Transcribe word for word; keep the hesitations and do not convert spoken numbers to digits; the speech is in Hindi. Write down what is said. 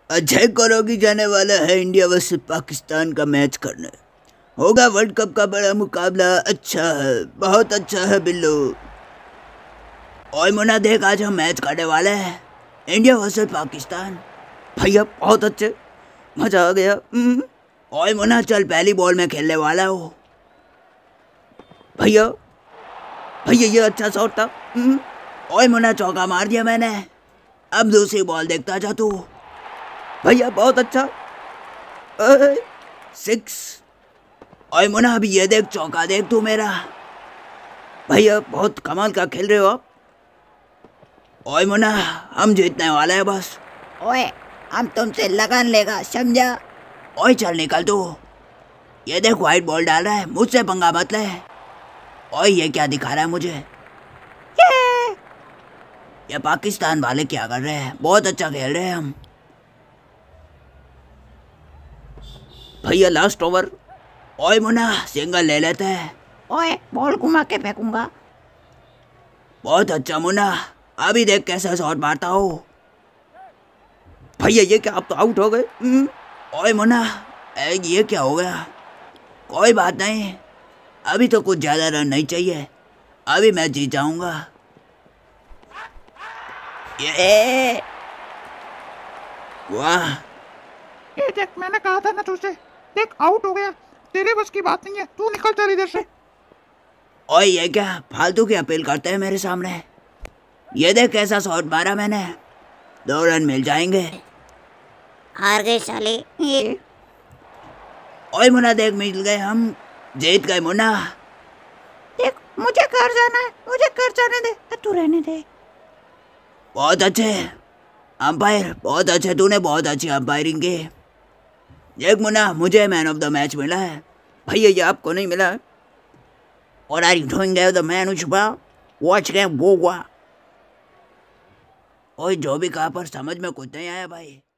अजय करो की जाने वाला है इंडिया वर्सेस पाकिस्तान का मैच करने। होगा वर्ल्ड कप का बड़ा मुकाबला। अच्छा है, बहुत अच्छा है बिल्लू। ओए मुन्ना देख, आज हम मैच करने वाले हैं इंडिया वर्सेस पाकिस्तान। भैया बहुत अच्छे, मजा आ गया। ओए मुन्ना चल, पहली बॉल में खेलने वाला हो। भैया भैया ये अच्छा शॉट था। ओए मुन्ना चौका मार दिया मैंने। अब दूसरी बॉल देखता जा तू। भैया बहुत अच्छा, सिक्स। ओए मुन्ना अभी ये देख, चौका देख तू मेरा। भैया बहुत कमाल का खेल रहे हो आप। ओए मुन्ना हम जीतने वाले हैं बस। ओए हम तुमसे लगान लेगा, समझा? ओए चल निकल तू। ये देख व्हाइट बॉल डाल रहा है, मुझसे पंगा मत ले। ओए ये क्या दिखा रहा है मुझे? ये ये पाकिस्तान वाले क्या कर रहे हैं? बहुत अच्छा खेल रहे हैं हम। भैया लास्ट ओवर। ओए मुन्ना सिंगल ले लेते हैं। ओए बॉल घुमा के फेंकूंगा। बहुत अच्छा मुन्ना, अभी देख कैसे शॉट मारता हो। भैया ये क्या, आप तो आउट हो गए। ओए मुन्ना ये क्या हो गया? कोई बात नहीं, अभी तो कुछ ज्यादा रन नहीं चाहिए, अभी मैं जीत जाऊंगा। ये वाह, ये देख, मैंने कहा था ना तुझसे। देख आउट हो गया, तेरे बस की बात नहीं है, तू निकल चल इधर से। ओए ये क्या फालतू की अपील करते हैं मेरे सामने? ये देख कैसा शॉट मारा मैंने, दो रन मिल जाएंगे। हार गए साले। ओए मुन्ना देख, मिल गए हम, जीत गए मुन्ना। देख मुझे घर जाना है, मुझे घर जाने दे, तू रहने दे। बहुत अच्छे अंपायर, बहुत अच्छे, तूने बहुत अच्छी अंपायरिंग की। देख मुन्ना मुझे मैन ऑफ द मैच मिला है। भैया ये आपको नहीं मिला। और are you doing the man who छुपा वॉच गेम वो हुआ। ओए जो भी कहा पर समझ में कुछ नहीं आया भाई।